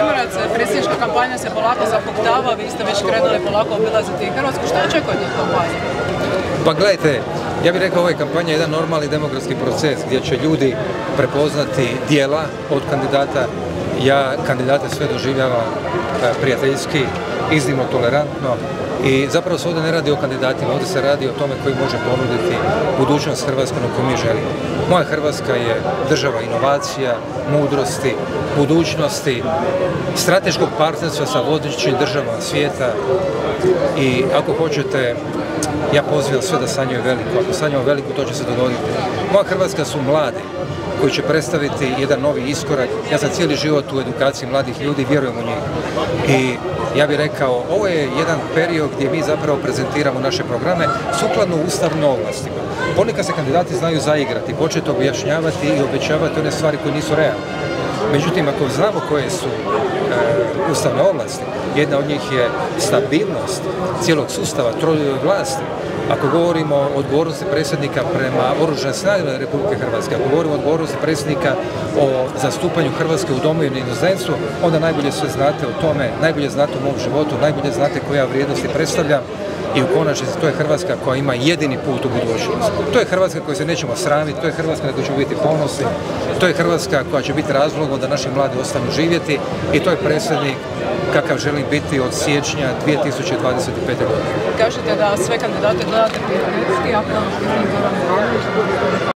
Primorac, predsjednička kampanja se polako zahuktava, vi ste već krenuli polako obilaziti Hrvatsku. Što očekujete od kampanje? Pa gledajte, ja bih rekao ovo je kampanja jedan normalni demokratski proces gdje će ljudi prepoznati dijela od kandidata. Ja kandidate sve doživljavam prijateljski, iznimno tolerantno i zapravo se ovdje ne radi o kandidatima, ovdje se radi o tome koji može ponuditi budućnost Hrvatske na koju mi želimo. Moja Hrvatska je država inovacija, mudrosti, budućnosti, strateškog partnerstva sa vodećim državama svijeta i ako hoćete, ja pozivam sve da sanjaju veliko. Ako sanjamo veliko, to će se dogoditi. Moja Hrvatska su mladi koji će predstaviti jedan novi iskorak. Ja sam cijeli život u edukaciji mladih ljudi, vjerujem u njih. I ja bih rekao, ovo je jedan period gdje mi zapravo prezentiramo naše programe sukladno ustavnim ovlastima. Ponekad se kandidati znaju zaigrati, početi objašnjavati i obećavati one stvari koje nisu realne. Međutim, ako znamo koje su ustavne ovlasti, jedna od njih je stabilnost cijelog sustava, trodiobe vlasti. Ako govorimo o odgovornosti predsjednika prema oružanim snagama Republike Hrvatske, ako govorimo o odgovornosti predsjednika o zastupanju Hrvatske u domovini i inozemstvu, onda najbolje sve znate o tome, najbolje znate o mom životu, najbolje znate koja vrijednosti predstavljam i u konačnici to je Hrvatska koja ima jedini put u budućnost. To je Hrvatska koju se nećemo sramiti, to je Hrvatska na koju ćemo biti ponosni, to je Hrvatska koja će biti razlogom da naši mladi ostanu živjeti i to je predsjednik kakav želim biti od siječnja 2025. godine. Kažete da sve kandidate gledate prijateljski, ako